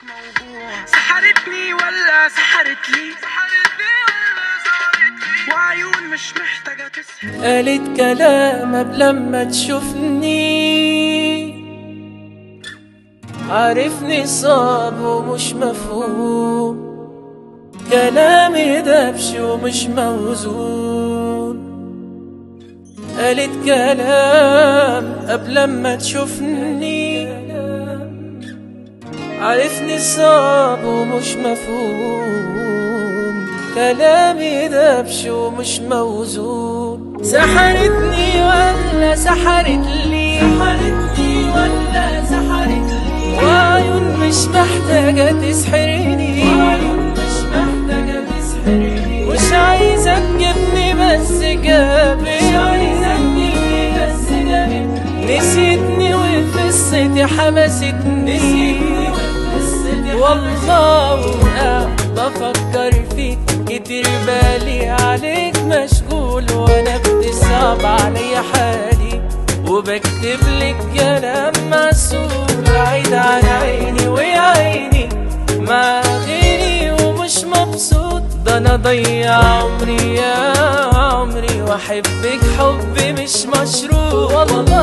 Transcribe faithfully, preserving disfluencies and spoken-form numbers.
موضوع سحرتني ولا سحرت لي، سحرتني ولا سحرت لي، وعيون مش محتاجة تسحر. قالت كلام قبل ما تشوفني، عارفني صعب ومش مفهوم، كلامي دبش ومش موزون. قالت كلام قبل ما تشوفني، عارفني صعب ومش مفهوم، كلامي دبش ومش موزون. سحرتني ولا سحرت لي، سحرتني ولا سحرت لي، وعيون مش محتاجة تسحرني، وعيون مش محتاجة تسحرني. مش عايزة تجيبني بس جابتني، مش عايزة تجيبني بس جابتني. نسيتني وفي قصتي حمستني، نسيتني وفي قصتي والله وانا بفكر فيك كتير، بالي عليك مشغول وانا بتصعب عليا حالي، وبكتب لك كلام مسؤول عيد عن عيني ويا عيني مع غيري ومش مبسوط. ده انا ضيع عمري يا عمري واحبك حب مش مشروط والله.